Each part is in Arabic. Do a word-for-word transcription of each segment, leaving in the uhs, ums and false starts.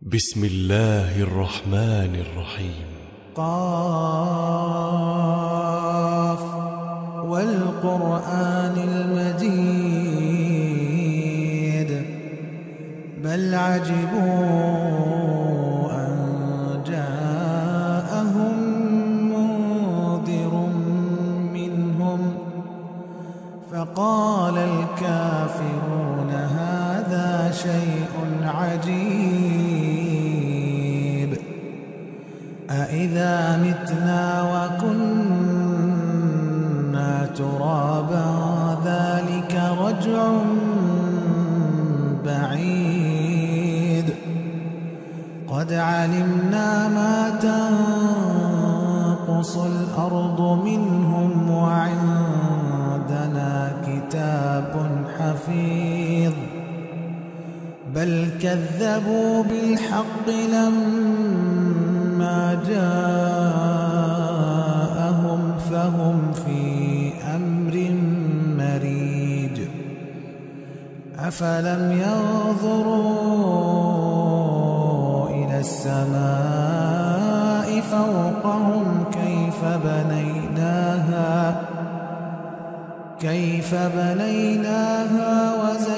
بسم الله الرحمن الرحيم. قاف والقرآن المجيد بل عجبوا أن جاءهم منذر منهم فقال الكافرون هذا شيء عجيب أإذا متنا وكنا ترابا ذلك رجع بعيد قد علمنا ما تنقص الأرض منهم وعندنا كتاب حفيظ بل كذبوا بالحق لما جاءهم فهم في أمر مريج أفلم ينظروا إلى السماء فوقهم كيف بنيناها كيف بنيناها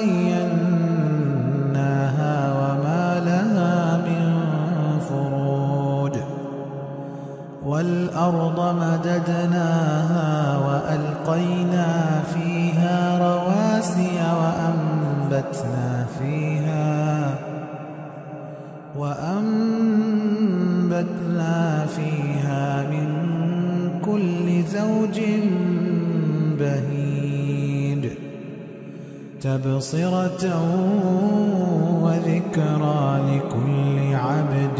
وزيناها وما لها من فروج والأرض مددناها وألقينا فيها رواسي وأنبتنا فيها وأنبتنا فيها من كل زوج بهيج تبصرة وذكرى لكل عبد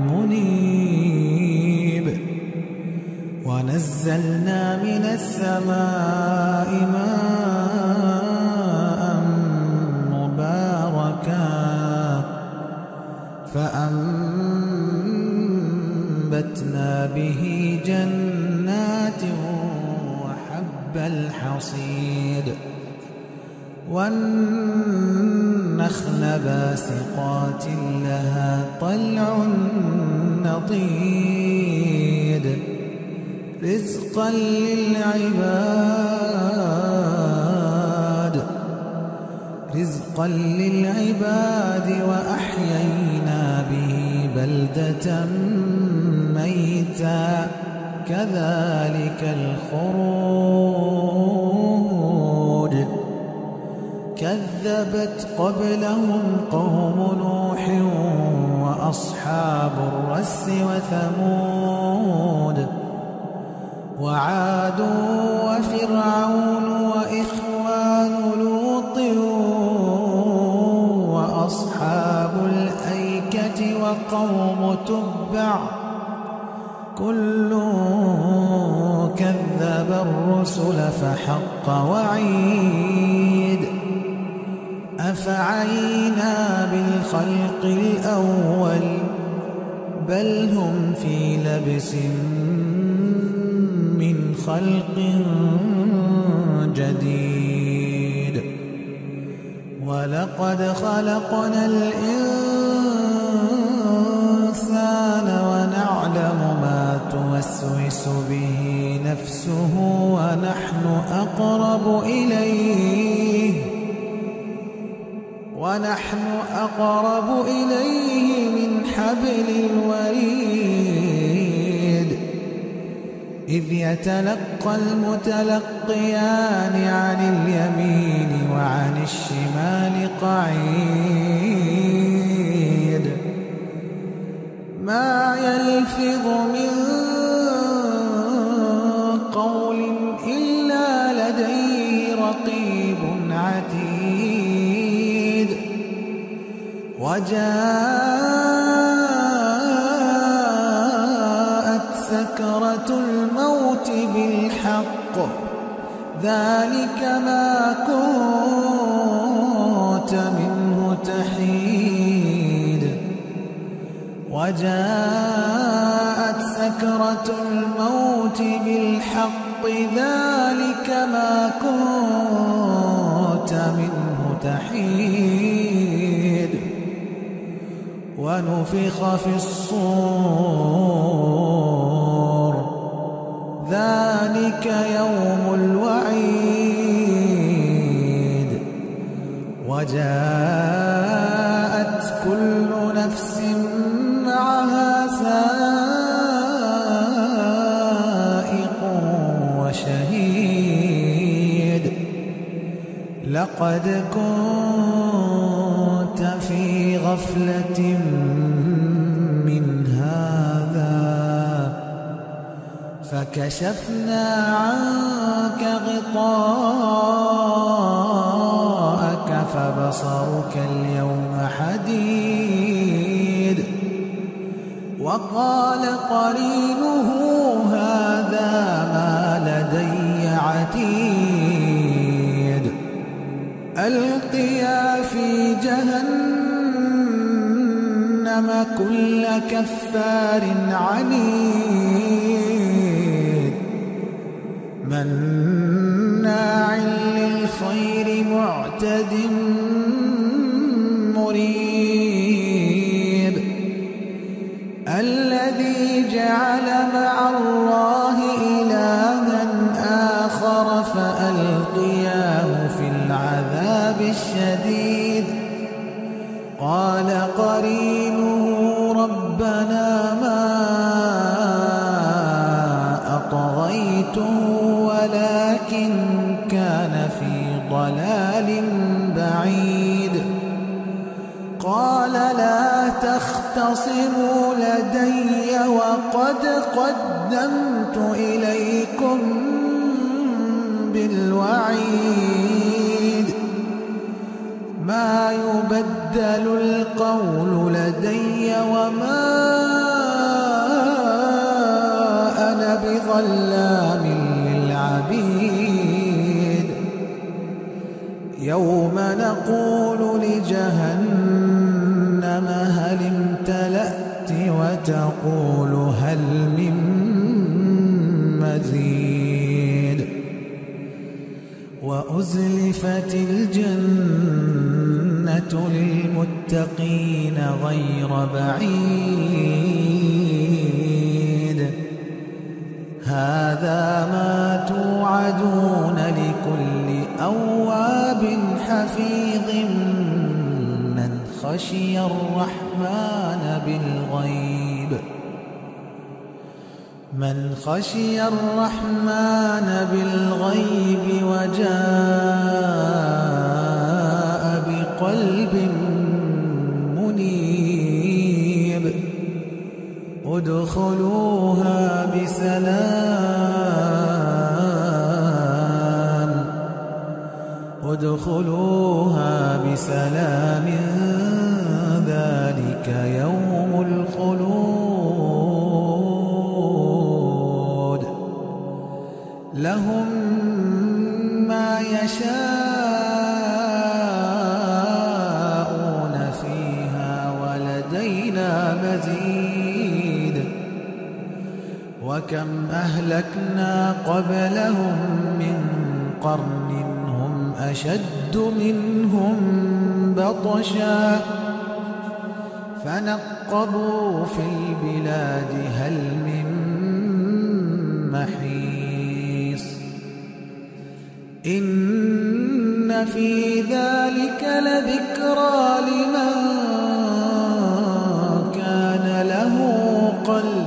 منيب ونزلنا من السماء ماء مباركا فأنبتنا به جنات وحب الحصيد والنخل باسقات لها طلع نضيد رزقا للعباد رزقا للعباد وأحيينا به بلدة ميتا كذلك الخروج كذبت قبلهم قوم نوح وأصحاب الرس وثمود وعاد وفرعون وإخوان لوط وأصحاب الأيكة وقوم تبع كل كذب الرسل فحق وعيد أفعينا بالخلق الأول بل هم في لبس من خلق جديد ولقد خلقنا الإنسان ونعلم ما توسوس به نفسه ونحن أقرب إليه ونحن أقرب إليه من حبل الوريد إذ يتلقى المتلقيان عن اليمين وعن الشمال قعيد ما يلفظ من قول إلا لديه رقيب عتيد وجاءت سكرة الموت بالحق ذلك ما كنت منه تحيد وجاءت سكرة الموت بالحق ذلك ما كنت منه تحيد ونفخ في الصور ذلك يوم الوعيد وجاءت كل نفس معها سائق وشهيد لقد كنت في غفلة من هذا فكشفنا عنك غطاءك فبصرك اليوم حديد وقال قرينه هذا ما لدي عتيد ألقيا في جهنم كل كفار عنيد مناع للخير معتد مريب الذي جعل مع الله إلها آخر فألقياه في العذاب الشديد قال قرينه ربنا ما أطغيته ولكن كان في ضلال بعيد قال لا تختصموا لدي وقد قدمت إليكم بالوعيد ما يبدل القول لدي وما أنا بظلام للعبيد يوم نقول لجهنم هل امتلأت وتقول هل من مزيد وأزلفت الجنة للمتقين غير بعيد هذا ما توعدون لكل أواب حفيظ من خشي الرحمن بالغيب من خشي الرحمن بالغيب وجاء بقلب منيب ادخلوها بسلام ادخلوها بسلام ذلك يوم الخلود لهم ما يشاءون فيها ولدينا مزيد وكم أهلكنا قبلهم من قرن هم أشد منهم بطشا فنقبوا في البلاد هل من محيص إن في ذلك لذكرى لمن كان له قلب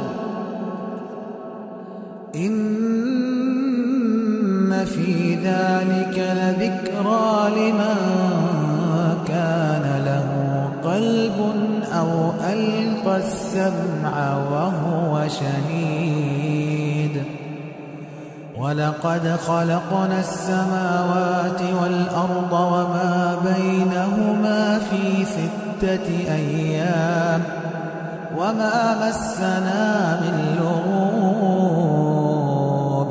إن في ذلك لذكرى لمن كان له قلب أو ألقى السمع وهو شهيد ولقد خلقنا السماوات والأرض وما بينهما في ستة أيام وما مسنا من لغوب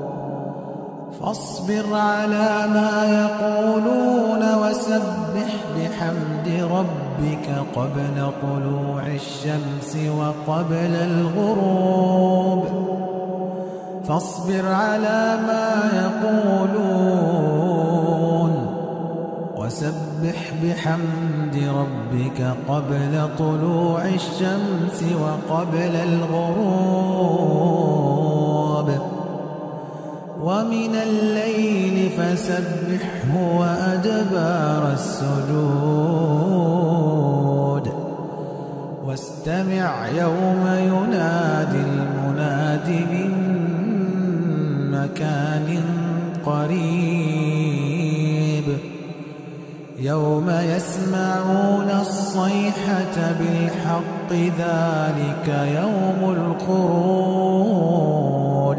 فاصبر على ما يقولون وسبح بحمد ربك قبل طلوع الشمس وقبل الغروب فاصبر على ما يقولون وسبح وسبح بحمد ربك قبل طلوع الشمس وقبل الغروب ومن الليل فسبحه وأدبار السجود واستمع يوم ينادي المناد من مكان قريب يوم يسمعون الصيحة بالحق ذلك يوم الخروج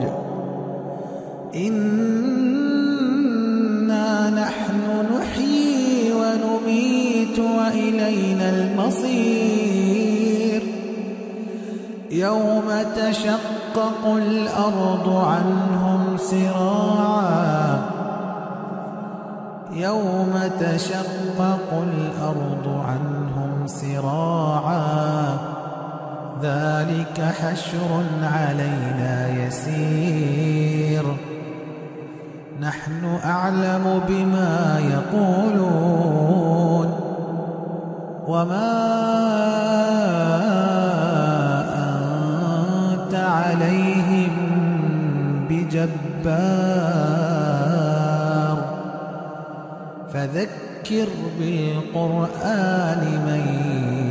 إنا نحن نحيي ونميت وإلينا المصير يوم تشقق الأرض عنهم سراعا يوم تشقق الأرض عنهم سراعا ذلك حشر علينا يسير نحن أعلم بما يقولون وما أنت عليهم بجبار فذكر بالقرآن من